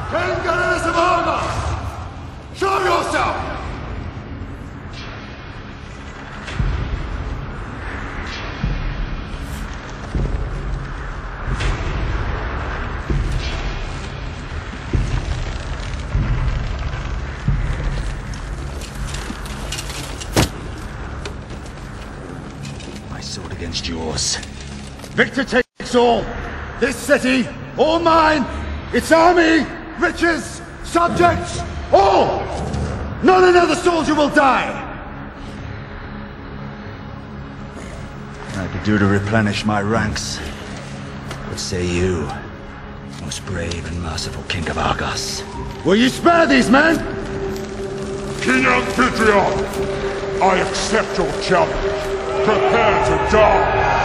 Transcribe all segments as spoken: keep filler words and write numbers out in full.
King Gallius of Argos! Show yourself! My sword against yours. Victor takes all! This city, all mine! Its army, riches, subjects, all! Not another soldier will die! I could do to replenish my ranks. What say you, most brave and merciful King of Argos? Will you spare these men? King Amphitryon, I accept your challenge. Prepare to die!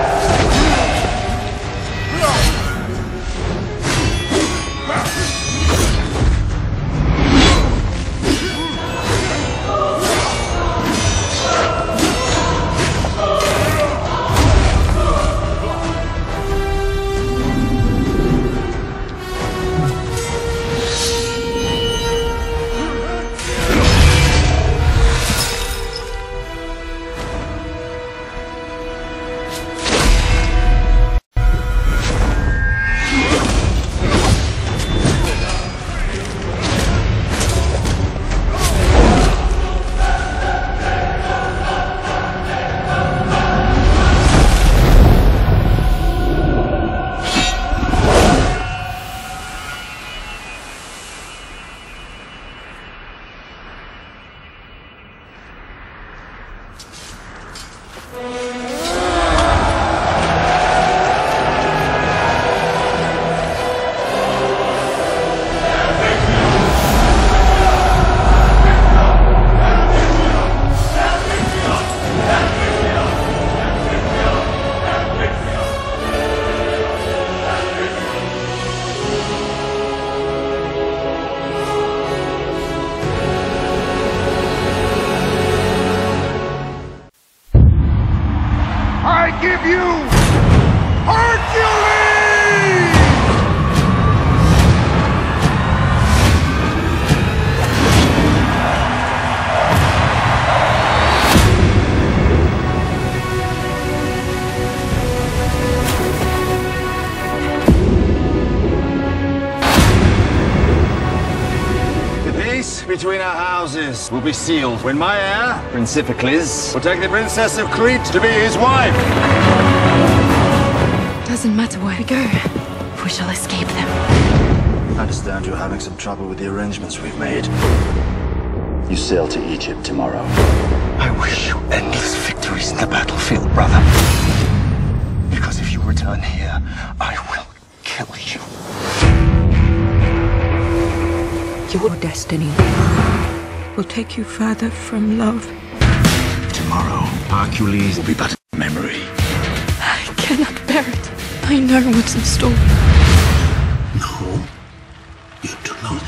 Give you Hercules! The peace between our houses will be sealed when my heir, Prince Iphicles, will take the Princess of Crete to be his wife. Doesn't matter where we go, we shall escape them. I understand you're having some trouble with the arrangements we've made. You sail to Egypt tomorrow. I wish you endless victories in the battlefield, brother. Because if you return here, I will kill you. Your destiny will take you further from love. Tomorrow, Hercules will be but a memory. I cannot bear it. I know what's in store. No, you do not.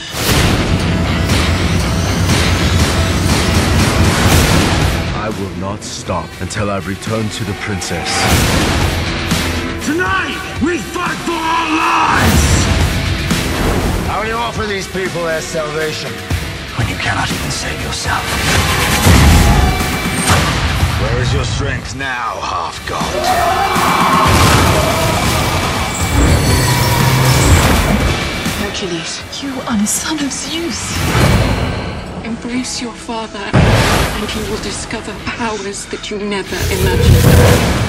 I will not stop until I've returned to the princess. Tonight, we fight for our lives! How will you offer these people their salvation When you cannot even save yourself. Where is your strength now, half-god? Hercules, you are the son of Zeus. Embrace your father, and you will discover powers that you never imagined.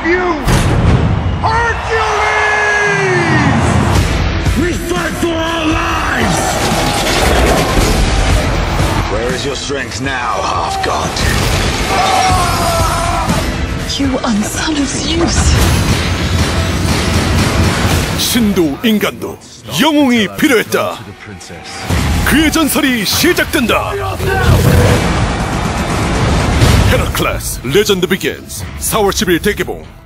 you! Hercules! We fight for our lives! Where is your strength now, half-god? You unson of Zeus! 신도 인간도 영웅이 필요했다. 그의 전설이 시작된다. 헤라클레스 레전드 비긴즈 사월 십일 대개봉.